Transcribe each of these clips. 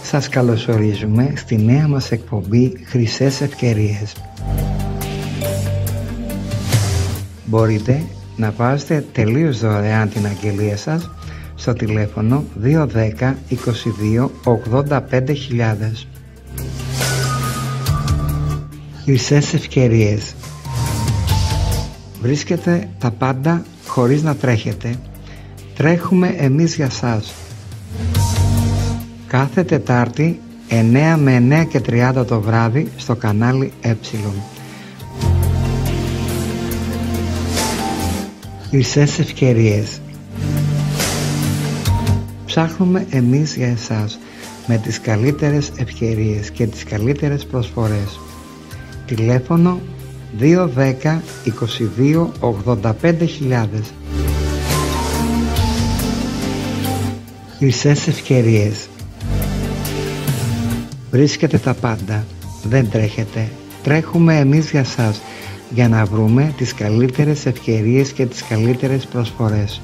Σας καλωσορίζουμε στη νέα μας εκπομπή Χρυσές Ευκαιρίες. Μπορείτε να βάζετε τελείως δωρεάν την αγγελία σας στο τηλέφωνο 210 22 85.000. Χρυσές Ευκαιρίες. Βρίσκετε τα πάντα χωρίς να τρέχετε. Τρέχουμε εμείς για σας. Κάθε Τετάρτη 9 με 9:30 το βράδυ στο κανάλι Ε. Χρυσές Ευκαιρίες. Ψάχνουμε εμείς για εσάς με τις καλύτερες ευκαιρίες και τις καλύτερες προσφορές. Τηλέφωνο 210 22 85.000. Χρυσές Ευκαιρίες. Βρίσκετε τα πάντα. Δεν τρέχετε. Τρέχουμε εμείς για σας για να βρούμε τις καλύτερες ευκαιρίες και τις καλύτερες προσφορές.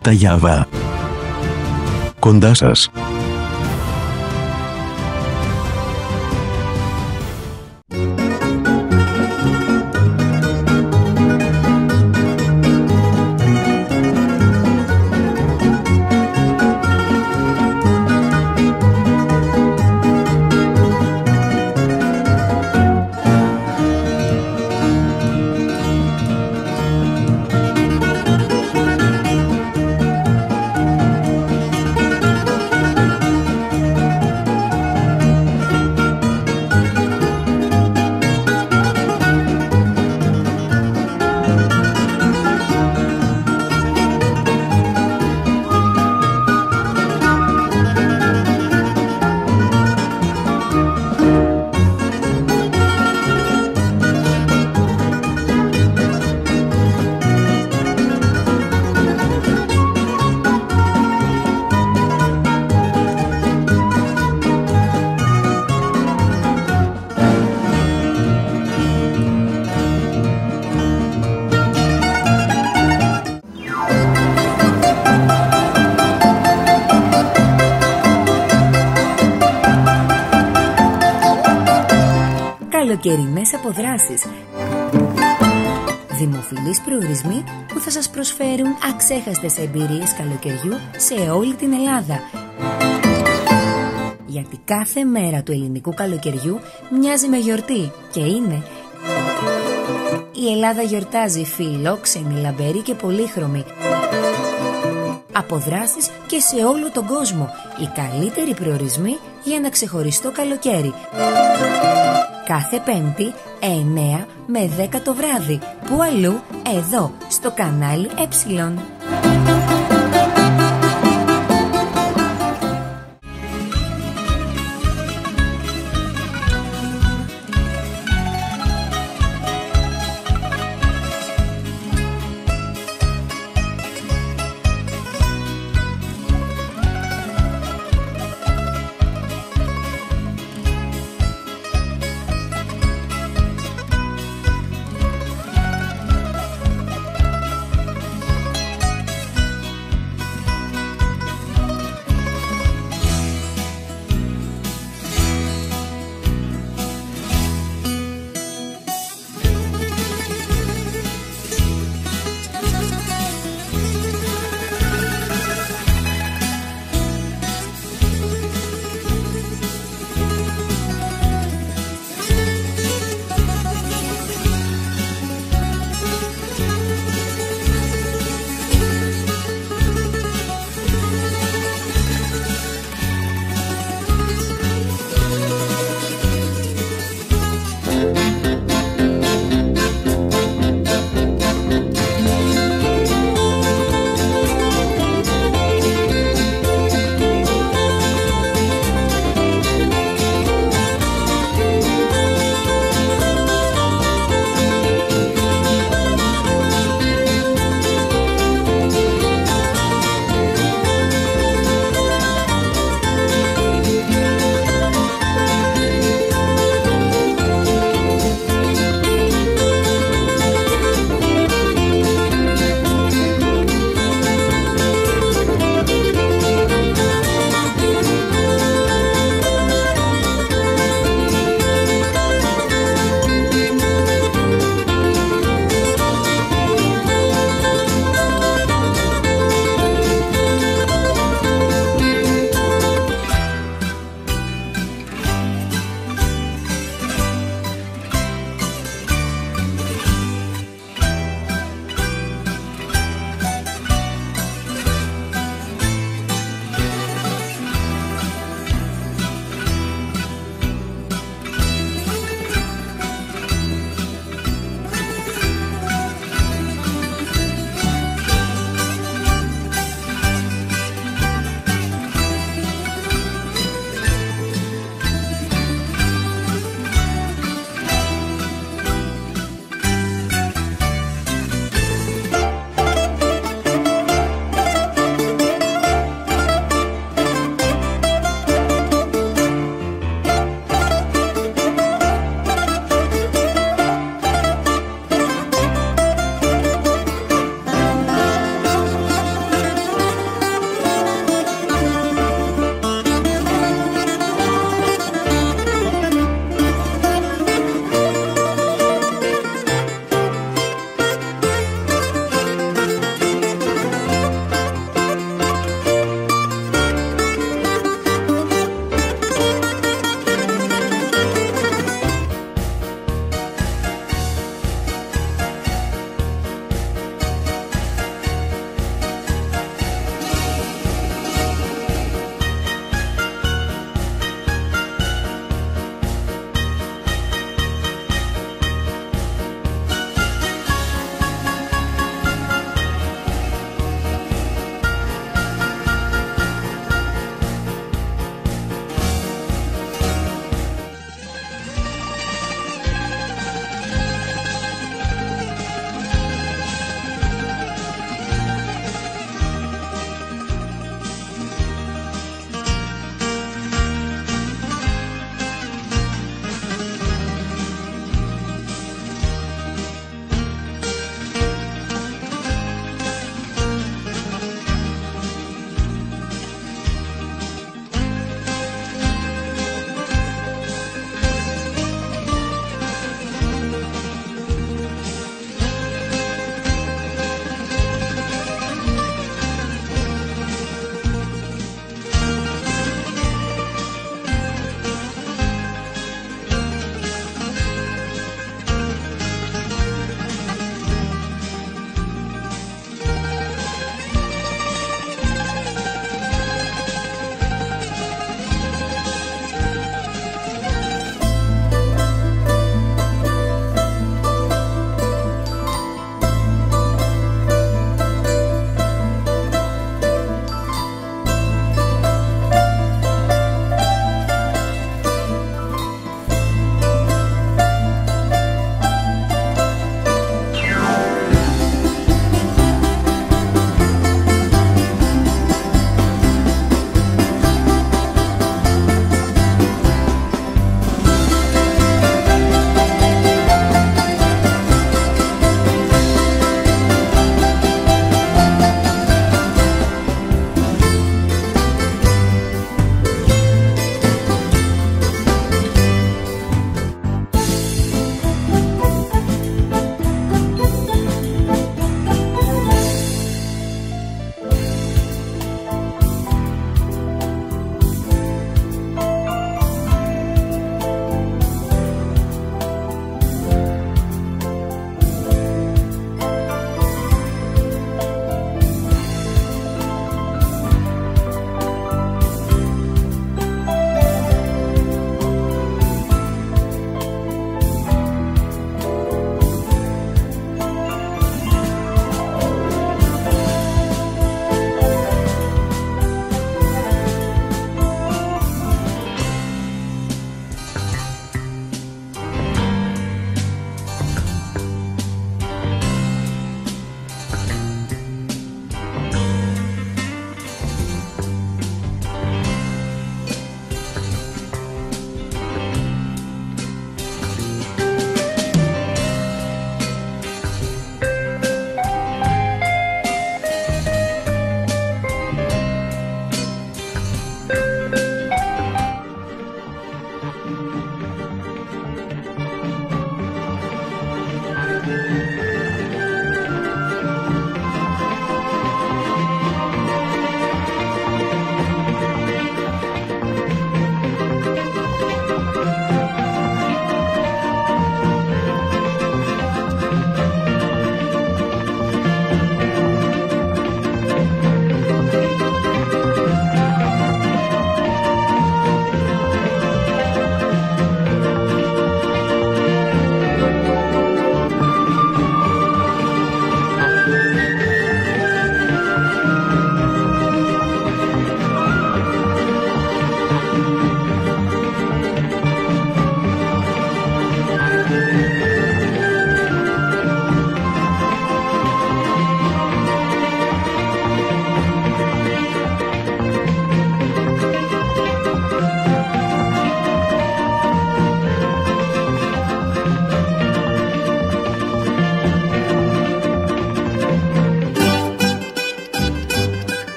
Τα Γιάβα. Κοντά σας. Καλοκαιρινές αποδράσεις. Δημοφιλείς προορισμοί που θα σας προσφέρουν αξέχαστες εμπειρίες καλοκαιριού σε όλη την Ελλάδα. Γιατί κάθε μέρα του ελληνικού καλοκαιριού μοιάζει με γιορτή και είναι. Η Ελλάδα γιορτάζει φιλόξενη, λαμπερή και πολύχρωμη. Αποδράσεις και σε όλο τον κόσμο. Οι καλύτεροι προορισμοί για ένα ξεχωριστό καλοκαίρι. Κάθε Πέμπτη 9 με 10 το βράδυ. Πού αλλού? Εδώ, στο κανάλι Ε.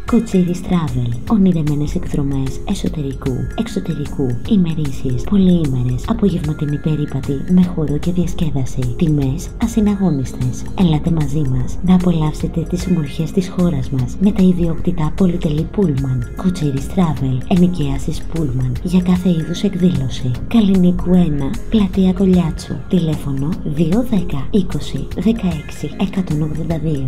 Κοτσίρις Travel. Ονειρεμένες εκδρομές εσωτερικού, εξωτερικού, ημερήσιες, πολυήμερες, απογευματινή περίπατη με χώρο και διασκέδαση. Τιμές ασυναγώνιστες. Ελάτε μαζί μας να απολαύσετε τις ομορφιές της χώρας μας με τα ιδιόκτητα πολυτελή πούλμαν. Κοτσίρις Travel. Ενοικιάσεις πούλμαν για κάθε είδους εκδήλωση. Καλλινίκου 1, Πλατεία Κολιάτσου. Τηλέφωνο 210 20 16 182.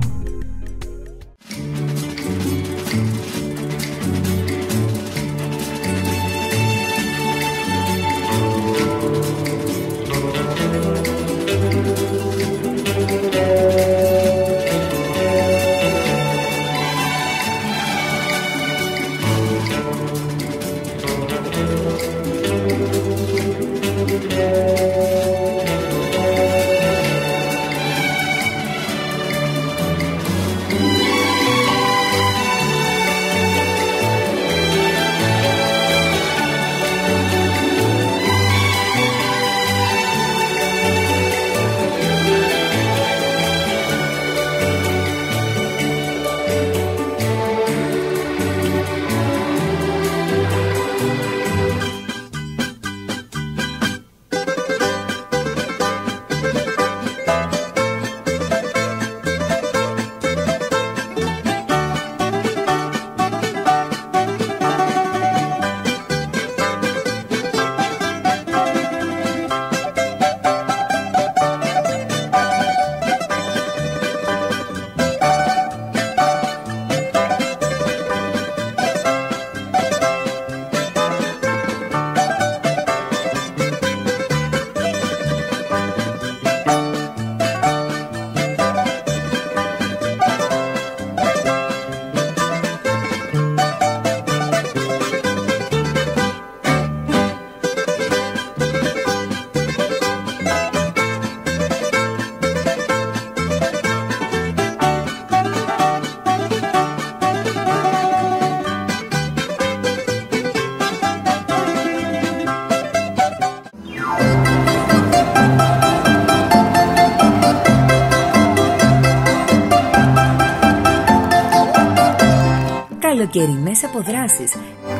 Καλοκαιρινές αποδράσεις.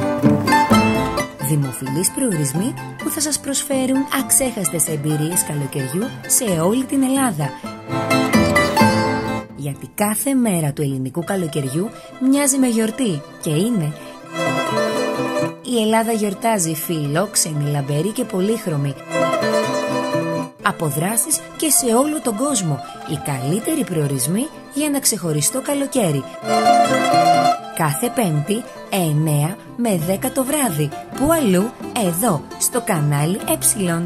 Δημοφιλείς προορισμοί που θα σας προσφέρουν αξέχαστες εμπειρίες καλοκαιριού σε όλη την Ελλάδα. Γιατί κάθε μέρα του ελληνικού καλοκαιριού μοιάζει με γιορτή και είναι. Η Ελλάδα γιορτάζει φιλόξενη, λαμπερή και πολύχρωμη. Αποδράσεις και σε όλο τον κόσμο. Οι καλύτεροι προορισμοί για ένα ξεχωριστό καλοκαίρι. Κάθε Πέμπτη 9 με 10 το βράδυ. Πού αλλού? Εδώ, στο κανάλι Ε.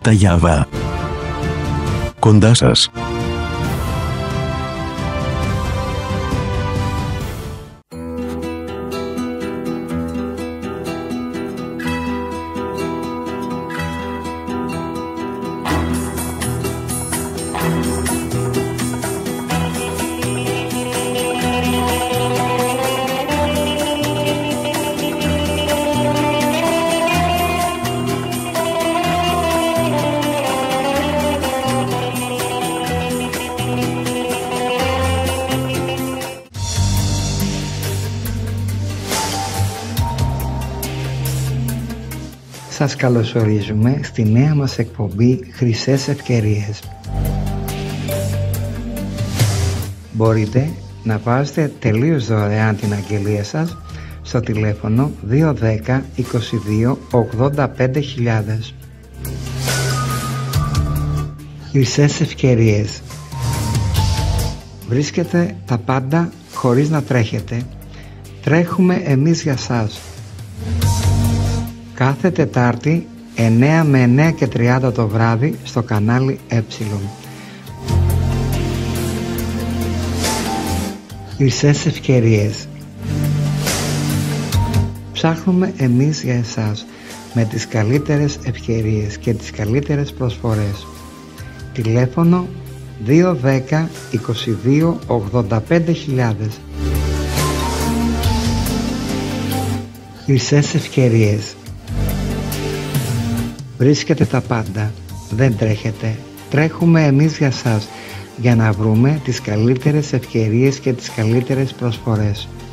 Τα Γιάβα. Κοντά σας. Σας καλωσορίζουμε στη νέα μας εκπομπή Χρυσές Ευκαιρίες. Μπορείτε να βάζετε τελείως δωρεάν την αγγελία σας στο τηλέφωνο 210 22 85.000. Χρυσές Ευκαιρίες. Βρίσκετε τα πάντα χωρίς να τρέχετε. Τρέχουμε εμείς για σας. Κάθε Τετάρτη 9 με 9:30 το βράδυ στο κανάλι Ε. Χρυσές Ευκαιρίες. Ψάχνουμε εμείς για εσάς με τις καλύτερες ευκαιρίες και τις καλύτερες προσφορές. Τηλέφωνο 210 22 85.000. Χρυσές Ευκαιρίες. Βρίσκετε τα πάντα, δεν τρέχετε. Τρέχουμε εμείς για σας για να βρούμε τις καλύτερες ευκαιρίες και τις καλύτερες προσφορές.